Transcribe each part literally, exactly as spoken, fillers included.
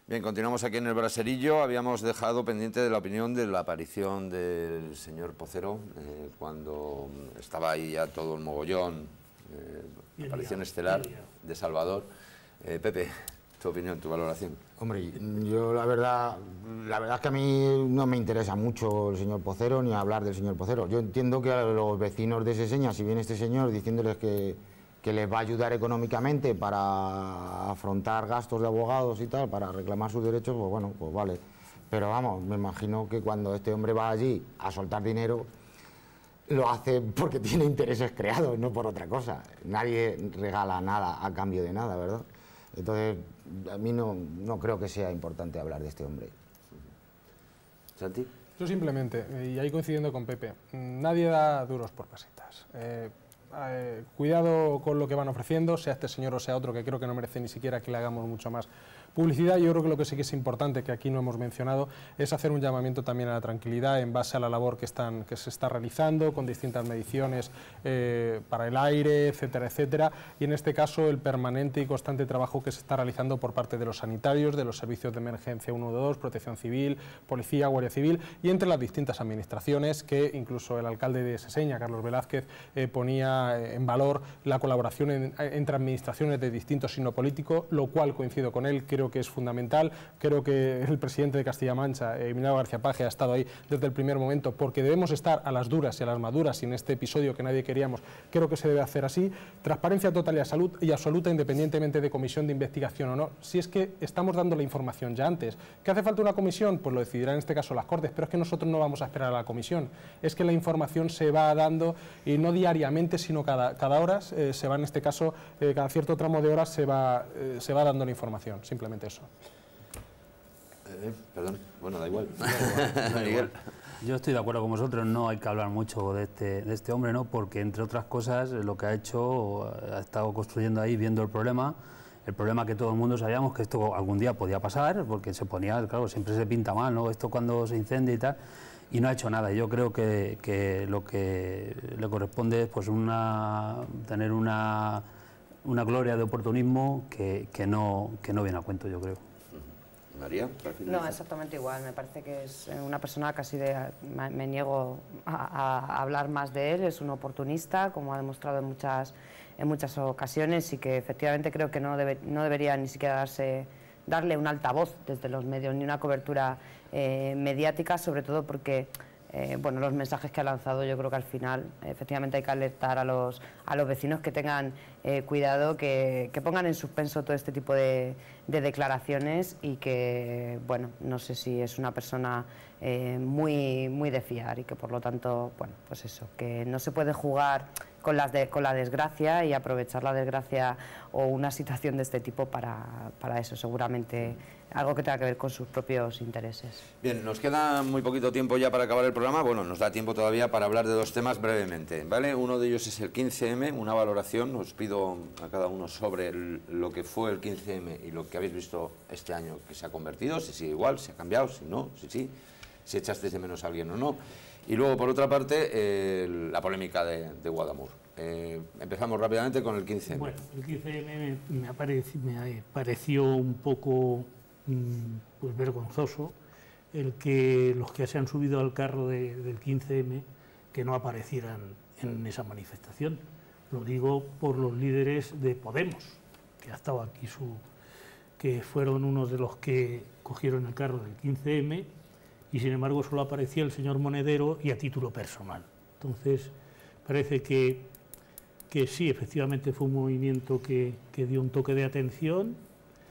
Bien, continuamos aquí en el Braserillo. Habíamos dejado pendiente de la opinión de la aparición del señor Pocero, eh, cuando estaba ahí ya todo el mogollón, eh, aparición estelar de Salvador. Eh, Pepe, tu opinión, tu valoración. Hombre, yo la verdad, la verdad es que a mí no me interesa mucho el señor Pocero ni hablar del señor Pocero. Yo entiendo que a los vecinos de Seseña, si viene este señor diciéndoles que, que les va a ayudar económicamente para afrontar gastos de abogados y tal, para reclamar sus derechos, pues bueno, pues vale. Pero vamos, me imagino que cuando este hombre va allí a soltar dinero, lo hace porque tiene intereses creados, no por otra cosa. Nadie regala nada a cambio de nada, ¿verdad? Entonces, a mí no, no creo que sea importante hablar de este hombre. ¿Santi? Yo simplemente, y ahí coincidiendo con Pepe, nadie da duros por pesetas. Eh, eh, cuidado con lo que van ofreciendo, sea este señor o sea otro, que creo que no merece ni siquiera que le hagamos mucho más publicidad. Yo creo que lo que sí que es importante, que aquí no hemos mencionado, es hacer un llamamiento también a la tranquilidad en base a la labor que, están, que se está realizando, con distintas mediciones eh, para el aire, etcétera, etcétera, y en este caso el permanente y constante trabajo que se está realizando por parte de los sanitarios, de los servicios de emergencia uno dos, Protección Civil, Policía, Guardia Civil, y entre las distintas administraciones, que incluso el alcalde de Seseña, Carlos Velázquez, eh, ponía en valor la colaboración en, entre administraciones de distinto signo político, lo cual coincido con él, creo que es fundamental. Creo que el presidente de Castilla-Mancha, Emiliano García Paje, ha estado ahí desde el primer momento, porque debemos estar a las duras y a las maduras, y en este episodio que nadie queríamos, creo que se debe hacer así. Transparencia total y, a salud, y absoluta, independientemente de comisión de investigación o no. Si es que estamos dando la información ya antes, ¿que hace falta una comisión? Pues lo decidirán en este caso las Cortes, pero es que nosotros no vamos a esperar a la comisión. Es que la información se va dando, y no diariamente, sino cada, cada hora, eh, se va en este caso, eh, cada cierto tramo de horas se va, eh, se va dando la información, simplemente eso. Eh, perdón, bueno, da igual. Miguel. Yo estoy de acuerdo con vosotros, no hay que hablar mucho de este, de este hombre, ¿no? Porque entre otras cosas lo que ha hecho, ha estado construyendo ahí, viendo el problema, el problema que todo el mundo sabíamos que esto algún día podía pasar, porque se ponía, claro, siempre se pinta mal, ¿no? Esto cuando se incendia y tal, y no ha hecho nada. Yo creo que, que lo que le corresponde es pues una, tener una, una gloria de oportunismo que, que, no, que no viene a cuento, yo creo. María, no, exactamente igual. Me parece que es una persona casi de... Me niego a, a hablar más de él. Es un oportunista, como ha demostrado en muchas, en muchas ocasiones, y que efectivamente creo que no, debe, no debería ni siquiera darse, darle un altavoz desde los medios, ni una cobertura eh, mediática, sobre todo porque... Eh, bueno, los mensajes que ha lanzado, yo creo que al final efectivamente hay que alertar a los, a los vecinos que tengan eh, cuidado, que, que pongan en suspenso todo este tipo de, de declaraciones, y que, bueno, no sé si es una persona eh, muy, muy de fiar, y que por lo tanto, bueno, pues eso, que no se puede jugar con, las de, con la desgracia y aprovechar la desgracia o una situación de este tipo para, para eso, seguramente algo que tenga que ver con sus propios intereses. Bien, nos queda muy poquito tiempo ya para acabar el programa. Bueno, nos da tiempo todavía para hablar de dos temas brevemente, ¿vale? Uno de ellos es el quince eme, una valoración. Os pido a cada uno sobre el, lo que fue el quince eme y lo que habéis visto este año que se ha convertido, si sigue igual, si ha cambiado, si no, si sí, si echasteis de menos a alguien o no. Y luego, por otra parte, eh, la polémica de, de Guadamur. Eh, empezamos rápidamente con el quince eme. Bueno, el quince eme me, me, apareció, me pareció un poco pues vergonzoso el que los que se han subido al carro de, del quince eme que no aparecieran en esa manifestación. Lo digo por los líderes de Podemos, que ha estado aquí su, que fueron unos de los que cogieron el carro del quince eme, y sin embargo solo aparecía el señor Monedero y a título personal. Entonces parece que, que sí, efectivamente fue un movimiento que, que dio un toque de atención,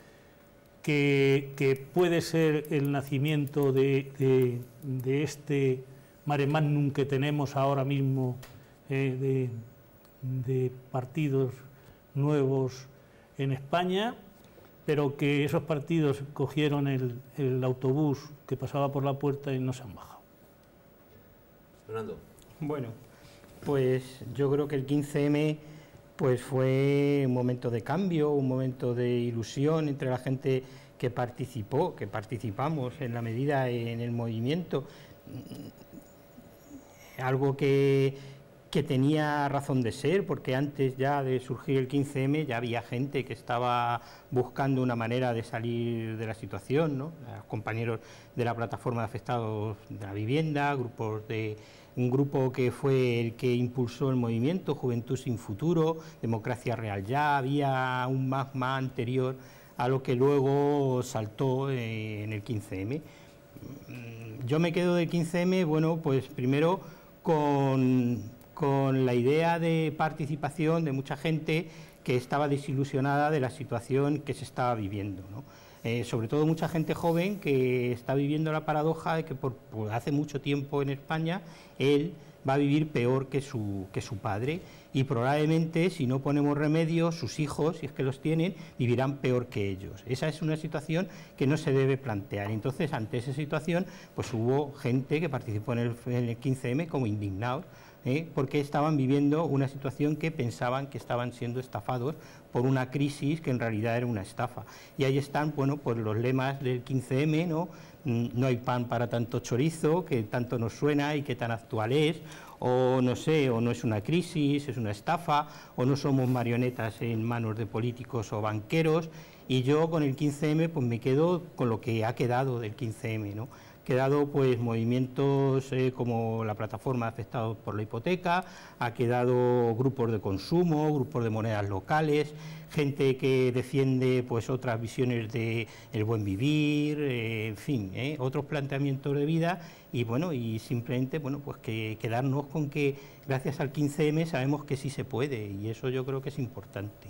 Que, que puede ser el nacimiento de, de, de este mare magnum que tenemos ahora mismo, eh, de, de partidos nuevos en España, pero que esos partidos cogieron el, el autobús que pasaba por la puerta y no se han bajado. Fernando. Bueno, pues yo creo que el quince eme pues fue un momento de cambio, un momento de ilusión entre la gente que participó, que participamos en la medida en el movimiento, algo que, que tenía razón de ser, porque antes ya de surgir el quince eme ya había gente que estaba buscando una manera de salir de la situación, ¿no? Los compañeros de la plataforma de afectados de la vivienda, grupos de, un grupo que fue el que impulsó el movimiento Juventud sin Futuro, Democracia Real Ya, había un magma anterior a lo que luego saltó en el quince eme. Yo me quedo del quince eme, bueno, pues primero con, con la idea de participación de mucha gente que estaba desilusionada de la situación que se estaba viviendo, ¿no? Eh, sobre todo mucha gente joven que está viviendo la paradoja de que por, por hace mucho tiempo en España él va a vivir peor que su, que su padre, y probablemente, si no ponemos remedio, sus hijos, si es que los tienen, vivirán peor que ellos. Esa es una situación que no se debe plantear. Entonces, ante esa situación, pues hubo gente que participó en el, en el quince eme como indignados, ¿eh? porque estaban viviendo una situación que pensaban que estaban siendo estafados por una crisis que en realidad era una estafa. Y ahí están, bueno, pues los lemas del quince eme, ¿no? No hay pan para tanto chorizo, que tanto nos suena y que tan actual es, o no sé, o no es una crisis, es una estafa, o no somos marionetas en manos de políticos o banqueros. Y yo con el quince eme pues me quedo con lo que ha quedado del quince eme, ¿no? Quedado pues movimientos eh, como la plataforma afectados por la hipoteca, ha quedado grupos de consumo, grupos de monedas locales, gente que defiende pues otras visiones de el buen vivir, eh, en fin, eh, otros planteamientos de vida, y bueno, y simplemente bueno pues que quedarnos con que gracias al quince eme sabemos que sí se puede, y eso yo creo que es importante.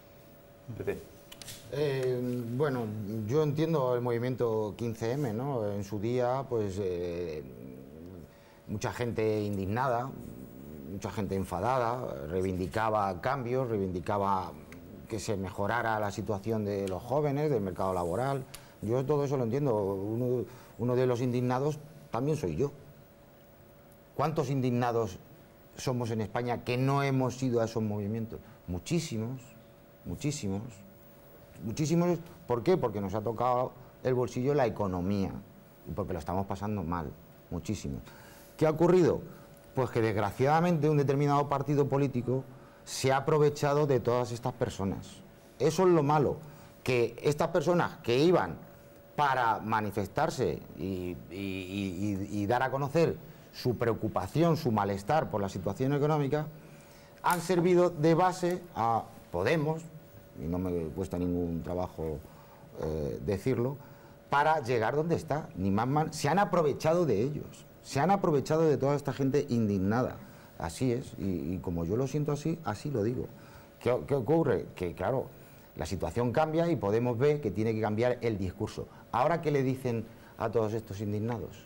Pepe. Eh, bueno, yo entiendo el movimiento quince eme, ¿no? En su día, pues, eh, mucha gente indignada, mucha gente enfadada, reivindicaba cambios, reivindicaba que se mejorara la situación de los jóvenes, del mercado laboral. Yo todo eso lo entiendo. Uno, uno de los indignados también soy yo. ¿Cuántos indignados somos en España que no hemos ido a esos movimientos? Muchísimos, muchísimos. Muchísimos, ¿por qué? Porque nos ha tocado el bolsillo la economía y porque lo estamos pasando mal, muchísimo. ¿Qué ha ocurrido? Pues que desgraciadamente un determinado partido político se ha aprovechado de todas estas personas. Eso es lo malo, que estas personas que iban para manifestarse y, y, y, y dar a conocer su preocupación, su malestar por la situación económica, han servido de base a Podemos, y no me cuesta ningún trabajo eh, decirlo, para llegar donde está, ni más mal. Se han aprovechado de ellos, se han aprovechado de toda esta gente indignada, así es, y, y como yo lo siento así, así lo digo. ¿Qué, qué ocurre? Que claro, la situación cambia y Podemos ver que tiene que cambiar el discurso. ¿Ahora qué le dicen a todos estos indignados?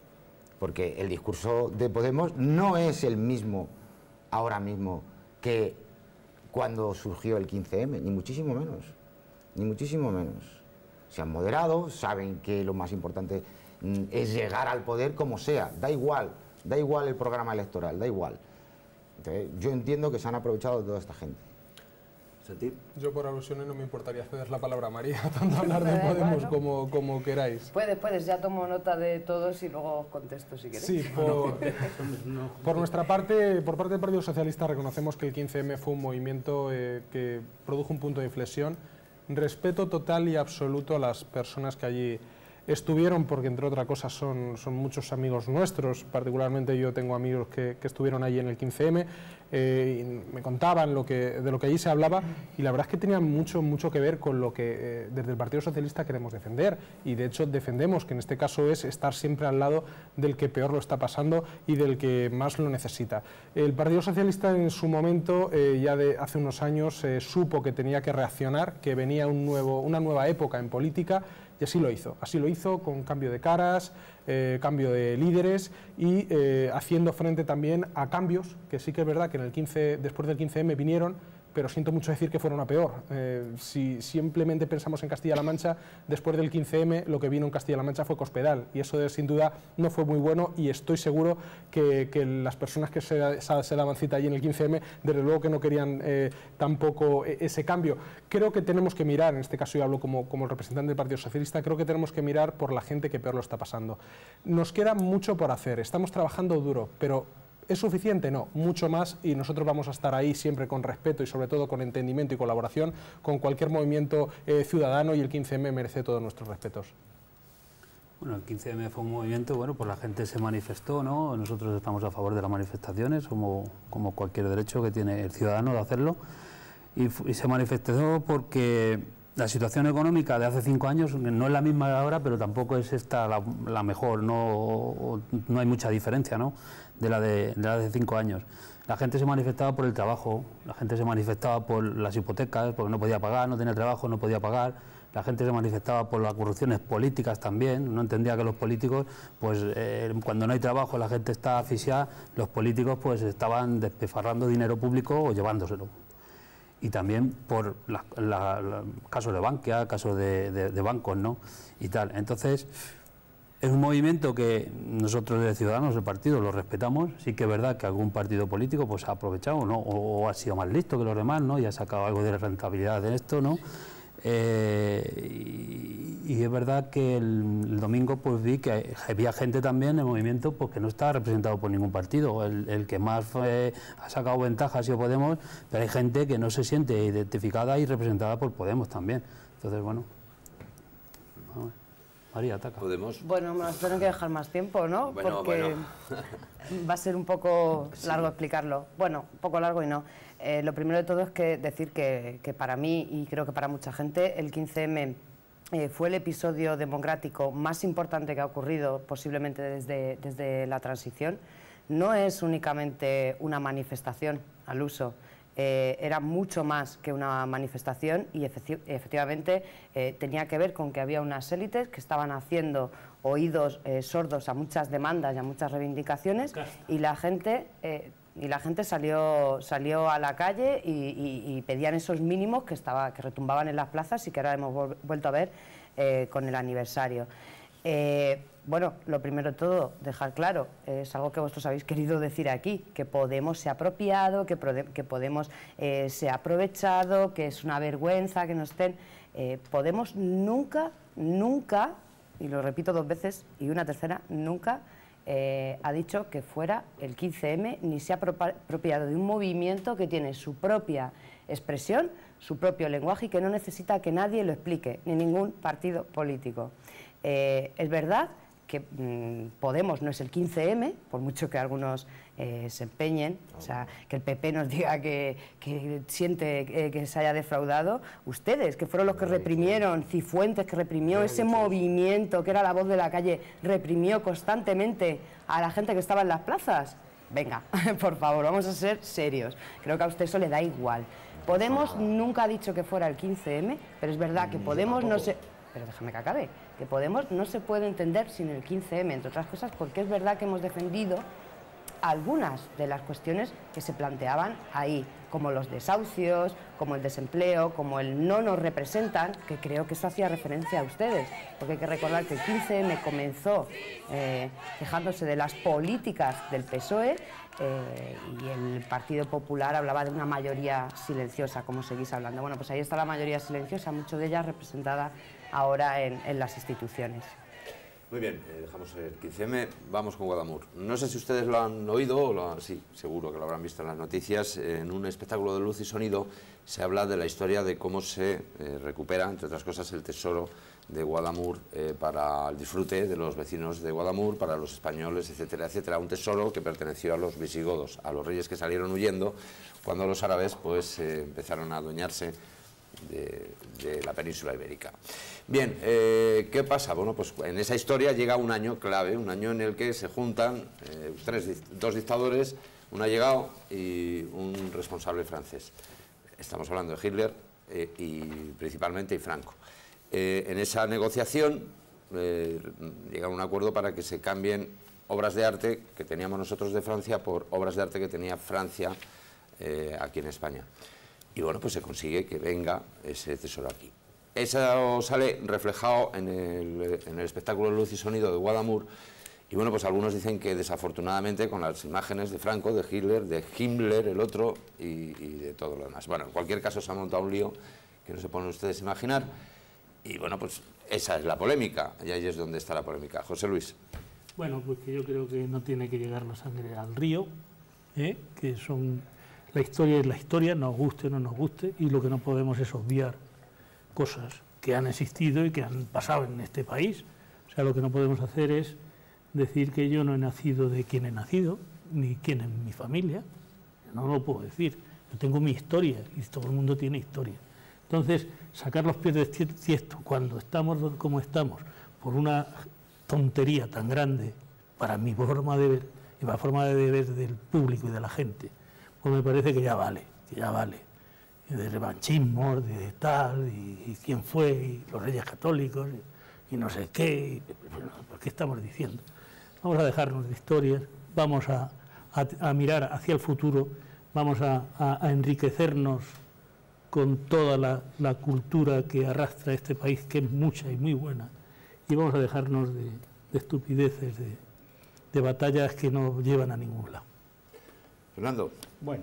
Porque el discurso de Podemos no es el mismo ahora mismo que cuando surgió el quince eme, ni muchísimo menos, ni muchísimo menos. Se han moderado, saben que lo más importante mm, es llegar al poder como sea, da igual, da igual el programa electoral, da igual. Entonces, yo entiendo que se han aprovechado de toda esta gente. ¿Sentir? Yo por alusiones no me importaría ceder la palabra a María, tanto hablar de Podemos bueno. como, como queráis. Puedes, puedes, ya tomo nota de todos y luego contesto si quieres. Sí, por, por nuestra parte, por parte del Partido Socialista reconocemos que el quince eme fue un movimiento eh, que produjo un punto de inflexión. Respeto total y absoluto a las personas que allí estuvieron, porque entre otras cosas son, son muchos amigos nuestros, particularmente yo tengo amigos que, que estuvieron allí en el quince eme, eh, y me contaban lo que, de lo que allí se hablaba, y la verdad es que tenían mucho, mucho que ver con lo que eh, desde el Partido Socialista queremos defender, y de hecho defendemos que en este caso es estar siempre al lado del que peor lo está pasando y del que más lo necesita. El Partido Socialista en su momento, eh, ya de hace unos años, eh, supo que tenía que reaccionar, que venía un nuevo, una nueva época en política, y así lo hizo, así lo hizo con cambio de caras, eh, cambio de líderes y eh, haciendo frente también a cambios que sí que es verdad que en el quince, después del quince eme vinieron, pero siento mucho decir que fueron a peor. Eh, si simplemente pensamos en Castilla-La Mancha, después del quince eme lo que vino en Castilla-La Mancha fue Cospedal, y eso de, sin duda no fue muy bueno, y estoy seguro que, que las personas que se, se daban cita allí en el quince eme, desde luego que no querían eh, tampoco ese cambio. Creo que tenemos que mirar, en este caso yo hablo como, como el representante del Partido Socialista, creo que tenemos que mirar por la gente que peor lo está pasando. Nos queda mucho por hacer, estamos trabajando duro, pero ¿Es suficiente? No, mucho más, y nosotros vamos a estar ahí siempre con respeto y sobre todo con entendimiento y colaboración con cualquier movimiento eh, ciudadano, y el quince eme merece todos nuestros respetos. Bueno, el quince eme fue un movimiento, bueno, pues la gente se manifestó, ¿no? Nosotros estamos a favor de las manifestaciones, como, como cualquier derecho que tiene el ciudadano de hacerlo, y, y se manifestó porque la situación económica de hace cinco años no es la misma de ahora, pero tampoco es esta la, la mejor, no, no hay mucha diferencia, ¿no?, de la de, de la de hace cinco años. La gente se manifestaba por el trabajo, la gente se manifestaba por las hipotecas, porque no podía pagar, no tenía trabajo, no podía pagar. La gente se manifestaba por las corrupciones políticas también, no entendía que los políticos, pues eh, cuando no hay trabajo la gente está asfixiada, los políticos pues estaban despilfarrando dinero público o llevándoselo. Y también por la, la, la, casos de Bankia, casos de, de, de bancos, ¿no?, y tal. Entonces, es un movimiento que nosotros de Ciudadanos, el partido, lo respetamos. Sí que es verdad que algún partido político pues ha aprovechado, ¿no?, o, o ha sido más listo que los demás, ¿no?, y ha sacado algo de rentabilidad de esto, ¿no? Eh, y, y es verdad que el, el domingo pues vi que había gente también en el movimiento pues, que no estaba representado por ningún partido. El, el que más fue, ha sacado ventaja ha sido Podemos, pero hay gente que no se siente identificada y representada por Podemos también. Entonces, bueno, vamos. María, ataca. ¿Podemos? Bueno, me nos tengo que dejar más tiempo, ¿no? Bueno, Porque bueno. va a ser un poco largo Sí. explicarlo. Bueno, un poco largo y no. Eh, lo primero de todo es que decir que, que para mí, y creo que para mucha gente, el quince eme eh, fue el episodio democrático más importante que ha ocurrido posiblemente desde, desde la transición. No es únicamente una manifestación al uso. Eh, era mucho más que una manifestación y efecti efectivamente eh, tenía que ver con que había unas élites que estaban haciendo oídos eh, sordos a muchas demandas y a muchas reivindicaciones, y la gente, eh, y la gente salió, salió a la calle y, y, y pedían esos mínimos que, estaba, que retumbaban en las plazas y que ahora hemos vuelto a ver eh, con el aniversario. Eh, Bueno, lo primero de todo, dejar claro, es algo que vosotros habéis querido decir aquí, que Podemos se ha apropiado, que, que Podemos eh, se ha aprovechado, que es una vergüenza que no estén. Eh, Podemos nunca, nunca, y lo repito dos veces, y una tercera, nunca eh, ha dicho que fuera el quince eme, ni se ha apropiado de un movimiento que tiene su propia expresión, su propio lenguaje y que no necesita que nadie lo explique, ni ningún partido político. Eh, es verdad que mmm, Podemos no es el quince eme, por mucho que algunos eh, se empeñen, o sea, que el pe pe nos diga que, que siente eh, que se haya defraudado. Ustedes, que fueron los que reprimieron, Cifuentes, que reprimió ese movimiento, que era la voz de la calle, reprimió constantemente a la gente que estaba en las plazas. Venga, por favor, vamos a ser serios. Creo que a usted eso le da igual. Podemos nunca ha dicho que fuera el quince eme, pero es verdad que Podemos no se... Pero déjame que acabe, que Podemos no se puede entender sin el quince eme, entre otras cosas porque es verdad que hemos defendido algunas de las cuestiones que se planteaban ahí, como los desahucios, como el desempleo, como el no nos representan, que creo que eso hacía referencia a ustedes, porque hay que recordar que el quince eme comenzó eh, quejándose de las políticas del pe eso e eh, y el Partido Popular hablaba de una mayoría silenciosa, como seguís hablando. Bueno, pues ahí está la mayoría silenciosa, mucho de ella representada ahora en, en las instituciones. Muy bien, eh, dejamos el quince eme, vamos con Guadamur. No sé si ustedes lo han oído, o lo han, sí, seguro que lo habrán visto en las noticias. En un espectáculo de luz y sonido se habla de la historia de cómo se eh, recupera, entre otras cosas, el tesoro de Guadamur eh, para el disfrute de los vecinos de Guadamur, para los españoles, etcétera, etcétera. Un tesoro que perteneció a los visigodos, a los reyes que salieron huyendo cuando los árabes pues eh, empezaron a adueñarse De, de la península ibérica. Bien, eh, ¿qué pasa? Bueno, pues en esa historia llega un año clave, un año en el que se juntan eh, tres, dos dictadores, un allegado y un responsable francés. Estamos hablando de Hitler eh, y principalmente y Franco. Eh, en esa negociación eh, llega a un acuerdo para que se cambien obras de arte que teníamos nosotros de Francia por obras de arte que tenía Francia eh, aquí en España. Y bueno, pues se consigue que venga ese tesoro aquí. Eso sale reflejado en el, en el espectáculo de luz y sonido de Guadamur. Y bueno, pues algunos dicen que desafortunadamente con las imágenes de Franco, de Hitler, de Himmler, el otro, y, y de todo lo demás. Bueno, en cualquier caso se ha montado un lío que no se pueden ustedes imaginar. Y bueno, pues esa es la polémica, y ahí es donde está la polémica. José Luis. Bueno, pues que yo creo que no tiene que llegar la sangre al río, ¿eh? Que son, la historia es la historia, nos guste o no nos guste, y lo que no podemos es obviar cosas que han existido y que han pasado en este país. O sea, lo que no podemos hacer es decir que yo no he nacido de quien he nacido, ni quién es mi familia. No lo puedo decir. Yo tengo mi historia y todo el mundo tiene historia. Entonces, sacar los pies del tiesto cuando estamos como estamos por una tontería tan grande para mi forma de ver y para la forma de ver del público y de la gente, pues me parece que ya vale, que ya vale. De revanchismo, de tal, y, y quién fue, y los reyes católicos, y, y no sé qué, y, ¿por qué estamos diciendo? Vamos a dejarnos de historias, vamos a, a, a mirar hacia el futuro, vamos a, a, a enriquecernos con toda la, la cultura que arrastra este país, que es mucha y muy buena, y vamos a dejarnos de, de estupideces, de, de batallas que no llevan a ningún lado. Fernando. Bueno,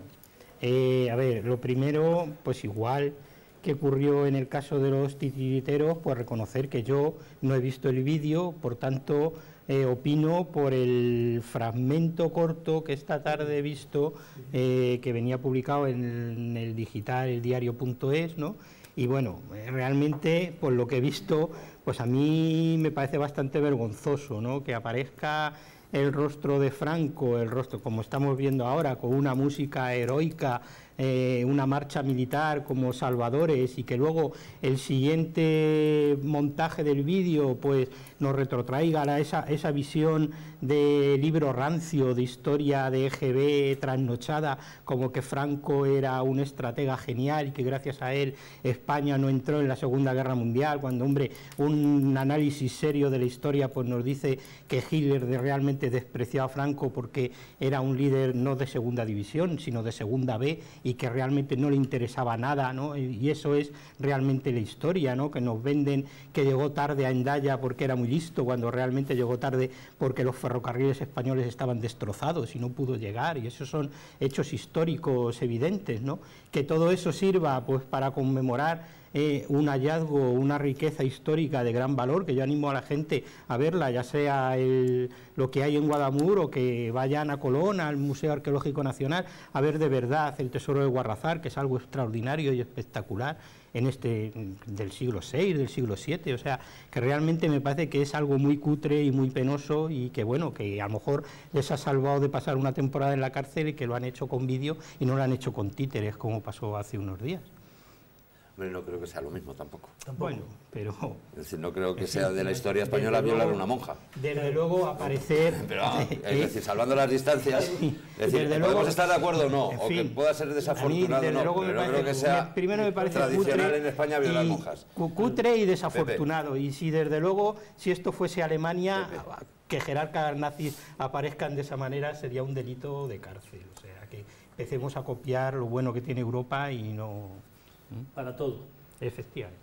eh, a ver, lo primero, pues igual que ocurrió en el caso de los titiriteros, pues reconocer que yo no he visto el vídeo, por tanto eh, opino por el fragmento corto que esta tarde he visto, eh, que venía publicado en el digital, el diario punto es, ¿no? Y bueno, realmente, por lo que he visto, pues a mí me parece bastante vergonzoso, ¿no?, que aparezca el rostro de Franco, el rostro como estamos viendo ahora, con una música heroica, eh, una marcha militar como Salvadores, y que luego el siguiente montaje del vídeo pues nos retrotraiga a esa, esa visión de libro rancio, de historia de E G B trasnochada, como que Franco era un estratega genial y que gracias a él España no entró en la Segunda Guerra Mundial, cuando, hombre, un análisis serio de la historia pues nos dice que Hitler de realmente despreció a Franco porque era un líder no de segunda división, sino de segunda B, y que realmente no le interesaba nada, ¿no? Y eso es realmente la historia, ¿no?, que nos venden que llegó tarde a Hendaya porque era muy listo, cuando realmente llegó tarde porque los ferrocarriles españoles estaban destrozados y no pudo llegar, y esos son hechos históricos evidentes, ¿no? Que todo eso sirva pues para conmemorar Eh, un hallazgo, una riqueza histórica de gran valor, que yo animo a la gente a verla, ya sea el, lo que hay en Guadamur, o que vayan a Colón, al Museo Arqueológico Nacional, a ver de verdad el tesoro de Guarrazar, que es algo extraordinario y espectacular en este del siglo seis, del siglo siete, o sea, que realmente me parece que es algo muy cutre y muy penoso, y que bueno, que a lo mejor les ha salvado de pasar una temporada en la cárcel, y que lo han hecho con vídeo y no lo han hecho con títeres, como pasó hace unos días. Bueno, no creo que sea lo mismo tampoco. Bueno, pero... Es decir, no creo que sea de la historia española violar a una monja. Desde luego aparecer... Pero, es decir, salvando las distancias, es decir, podemos luego, estar de acuerdo o no, en o fin, que pueda ser desafortunado o no, pero no creo que sea primero me parece tradicional cutre en España violar y, monjas. Cutre y desafortunado, Pepe. Y si desde luego, si esto fuese Alemania, Pepe. que jerarcas nazis aparezcan de esa manera sería un delito de cárcel. O sea, que empecemos a copiar lo bueno que tiene Europa y no... Para todo. Efectivamente.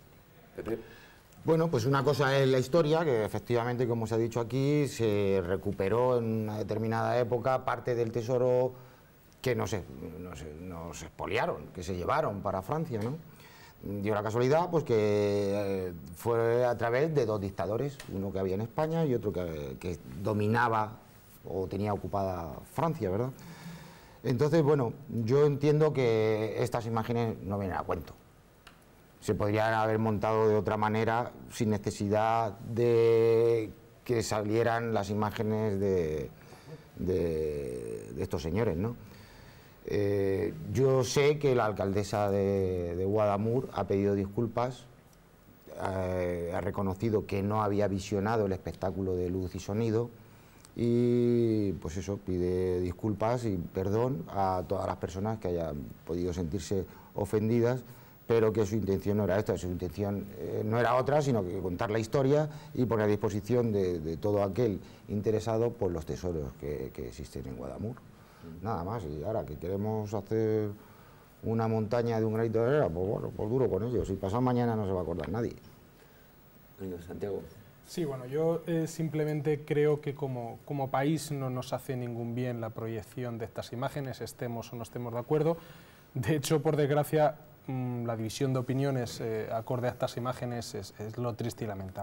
Bueno, pues una cosa es la historia, que efectivamente, como se ha dicho aquí, se recuperó en una determinada época parte del tesoro que nos, nos, nos expoliaron, que se llevaron para Francia, ¿no? Dio la casualidad pues que eh, fue a través de dos dictadores, uno que había en España y otro que, que dominaba o tenía ocupada Francia, ¿verdad? Entonces, bueno, yo entiendo que estas imágenes no vienen a cuento. Se podrían haber montado de otra manera sin necesidad de que salieran las imágenes de, de, de estos señores, ¿no? Eh, yo sé que la alcaldesa de, de Guadamur ha pedido disculpas, eh, ha reconocido que no había visionado el espectáculo de luz y sonido, y pues eso, pide disculpas y perdón a todas las personas que hayan podido sentirse ofendidas, pero que su intención no era esta, su intención eh, no era otra, sino que contar la historia y poner a disposición de, de todo aquel interesado por los tesoros que, que existen en Guadamur. Nada más, y ahora que queremos hacer una montaña de un granito de arena, pues bueno, pues duro con ello, si pasado mañana no se va a acordar nadie. Venga, Santiago. Sí, bueno, yo eh, simplemente creo que como, como país no nos hace ningún bien la proyección de estas imágenes, estemos o no estemos de acuerdo. De hecho, por desgracia, la división de opiniones eh, acorde a estas imágenes es, es lo triste y lamentable.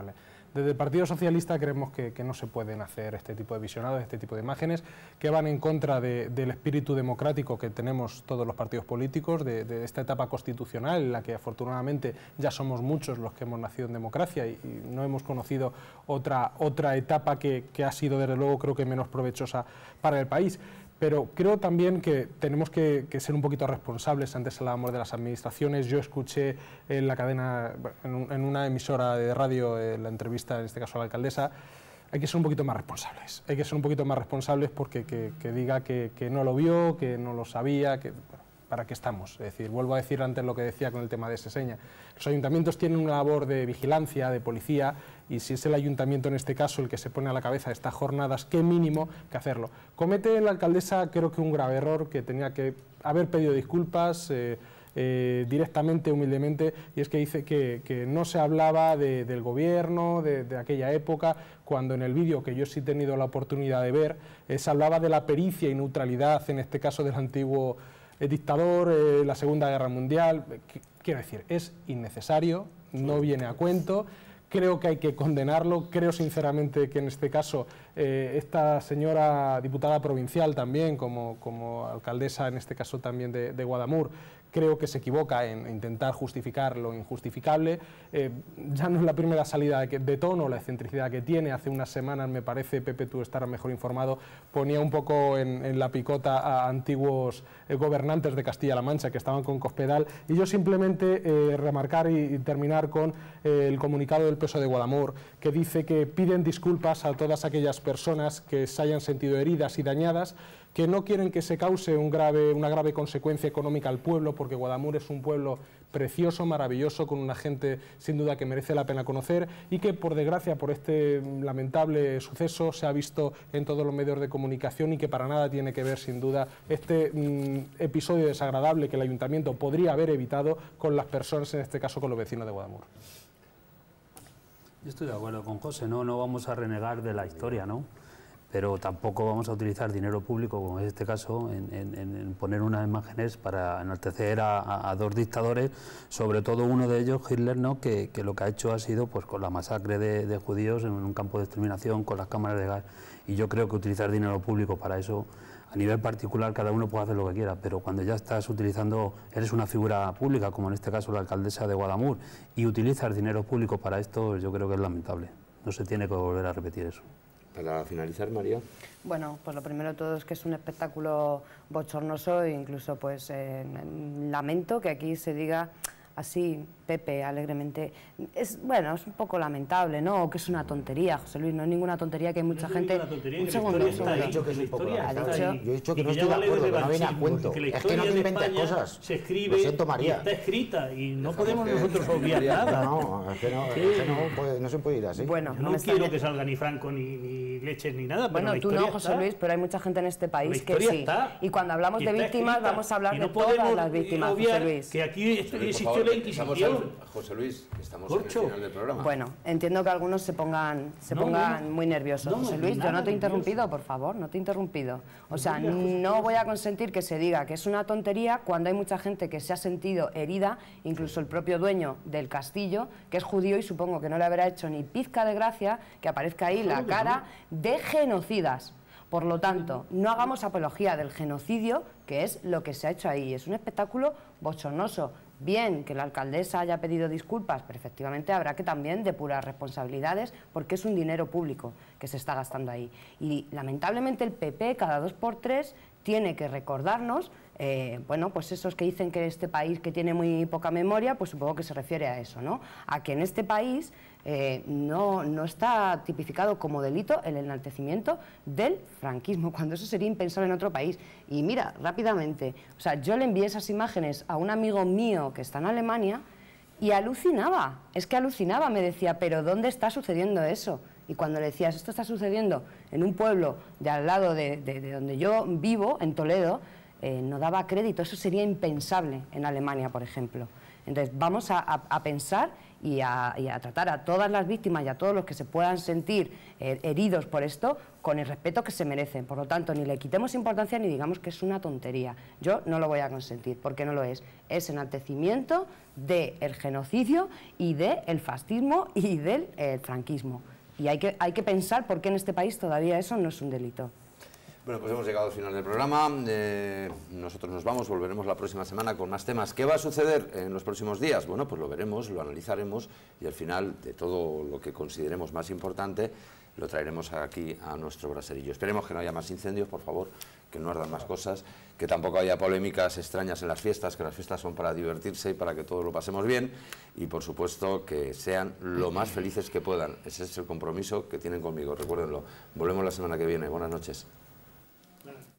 Desde el Partido Socialista creemos que, que no se pueden hacer este tipo de visionados, este tipo de imágenes, que van en contra de, del espíritu democrático que tenemos todos los partidos políticos, de, de esta etapa constitucional en la que afortunadamente ya somos muchos los que hemos nacido en democracia y, y no hemos conocido otra, otra etapa que, que ha sido desde luego creo que menos provechosa para el país. Pero creo también que tenemos que, que ser un poquito responsables. Antes hablábamos de las administraciones. Yo escuché en la cadena, en, un, en una emisora de radio, eh, la entrevista, en este caso a la alcaldesa. Hay que ser un poquito más responsables. Hay que ser un poquito más responsables porque que, que diga que, que no lo vio, que no lo sabía, que... Bueno, ¿para qué estamos? Es decir, vuelvo a decir antes lo que decía con el tema de Seseña. Los ayuntamientos tienen una labor de vigilancia, de policía, y si es el ayuntamiento en este caso el que se pone a la cabeza de estas jornadas, qué mínimo que hacerlo. Comete la alcaldesa creo que un grave error, que tenía que haber pedido disculpas eh, eh, directamente, humildemente, y es que dice que, que no se hablaba de, del gobierno, de, de aquella época, cuando en el vídeo que yo sí he tenido la oportunidad de ver, eh, se hablaba de la pericia y neutralidad, en este caso del antiguo el dictador, eh, la Segunda Guerra Mundial. Quiero decir, es innecesario, no viene a cuento, creo que hay que condenarlo, creo sinceramente que en este caso eh, esta señora diputada provincial también, como, como alcaldesa en este caso también de, de Guadamur, creo que se equivoca en intentar justificar lo injustificable. Eh, ya no es la primera salida de, de tono, la excentricidad que tiene. Hace unas semanas, me parece, Pepe, tú estarás mejor informado, ponía un poco en, en la picota a antiguos eh, gobernantes de Castilla-La Mancha que estaban con Cospedal. Y yo simplemente eh, remarcar y, y terminar con eh, el comunicado del P S O E de Guadamur, que dice que piden disculpas a todas aquellas personas que se hayan sentido heridas y dañadas, que no quieren que se cause un grave, una grave consecuencia económica al pueblo, porque Guadamur es un pueblo precioso, maravilloso, con una gente sin duda que merece la pena conocer, y que por desgracia por este lamentable suceso se ha visto en todos los medios de comunicación y que para nada tiene que ver sin duda este mm, episodio desagradable que el ayuntamiento podría haber evitado con las personas, en este caso con los vecinos de Guadamur. Yo estoy de acuerdo con José, no, no vamos a renegar de la historia, ¿no? Pero tampoco vamos a utilizar dinero público, como en este caso, en, en, en poner unas imágenes para enaltecer a, a, a dos dictadores, sobre todo uno de ellos, Hitler, ¿no? que, que lo que ha hecho ha sido pues, con la masacre de, de judíos en un campo de exterminación, con las cámaras de gas, y yo creo que utilizar dinero público para eso, a nivel particular, cada uno puede hacer lo que quiera, pero cuando ya estás utilizando, eres una figura pública, como en este caso la alcaldesa de Guadamur, y utilizas dinero público para esto, yo creo que es lamentable. No se tiene que volver a repetir eso. Para finalizar, María. Bueno, pues lo primero de todo es que es un espectáculo bochornoso e incluso pues eh, lamento que aquí se diga así, Pepe, alegremente. Es, bueno, es un poco lamentable, ¿no? O que es una tontería, José Luis, no es ninguna tontería, que hay mucha no gente... Tontería, un segundo, un segundo. He dicho que es un poco lamentable. Yo he dicho que y no que estoy de vale acuerdo, de que no viene a revanchismo, cuento. que la Es que no te historia de inventes España cosas. se escribe, Lo siento, y María. está escrita y no Dejamos podemos que- nosotros obviar nada. No, es que no, es que no, puede- no se puede ir así. Bueno, Yo no no me quiero extraña. que salga ni Franco ni, ni leches ni nada, pero Bueno, la tú no, historia José está. Luis, pero hay mucha gente en este La país que historia sí. está. Y cuando hablamos Y de está víctimas, escrita. vamos a hablar Y de no todas podemos las víctimas, José obviar Luis. que aquí José Luis, por existió favor, la estamos Inquisición. al- José Luis, estamos Corcho. en el final del programa. Bueno, entiendo que algunos se pongan, se No, pongan no, no. muy nerviosos. No, José ni Luis, yo nada no te he nervioso. interrumpido, por favor, no te he interrumpido. O sea, digas cosas no voy a consentir que se diga que es una tontería cuando hay mucha gente que se ha sentido herida, incluso el propio dueño del castillo, que es judío y supongo que no le habrá hecho ni pizca de gracia que aparezca ahí la cara de genocidas. Por lo tanto, no hagamos apología del genocidio, que es lo que se ha hecho ahí. Es un espectáculo bochornoso. Bien que la alcaldesa haya pedido disculpas, pero efectivamente habrá que también depurar responsabilidades porque es un dinero público que se está gastando ahí. Y lamentablemente el P P cada dos por tres tiene que recordarnos, eh, bueno, pues esos que dicen que este país que tiene muy poca memoria, pues supongo que se refiere a eso, ¿no? A que en este país eh, no, no está tipificado como delito el enaltecimiento del franquismo, cuando eso sería impensable en otro país. Y mira, rápidamente, o sea, yo le envié esas imágenes a un amigo mío que está en Alemania y alucinaba, es que alucinaba, me decía, pero ¿dónde está sucediendo eso? Y cuando le decías, esto está sucediendo en un pueblo de al lado de, de, de donde yo vivo, en Toledo, eh, no daba crédito, eso sería impensable en Alemania, por ejemplo. Entonces vamos a, a, a pensar y a, y a tratar a todas las víctimas y a todos los que se puedan sentir eh, heridos por esto con el respeto que se merecen. Por lo tanto, ni le quitemos importancia ni digamos que es una tontería. Yo no lo voy a consentir, porque no lo es. Es enaltecimiento del genocidio y del fascismo y del eh, franquismo. Y hay que, hay que pensar por qué en este país todavía eso no es un delito. Bueno, pues hemos llegado al final del programa. Eh, nosotros nos vamos, volveremos la próxima semana con más temas. ¿Qué va a suceder en los próximos días? Bueno, pues lo veremos, lo analizaremos y al final de todo lo que consideremos más importante lo traeremos aquí a nuestro braserillo. Esperemos que no haya más incendios, por favor, que no ardan más cosas, que tampoco haya polémicas extrañas en las fiestas, que las fiestas son para divertirse y para que todos lo pasemos bien y, por supuesto, que sean lo más felices que puedan. Ese es el compromiso que tienen conmigo, recuérdenlo. Volvemos la semana que viene. Buenas noches. Bueno.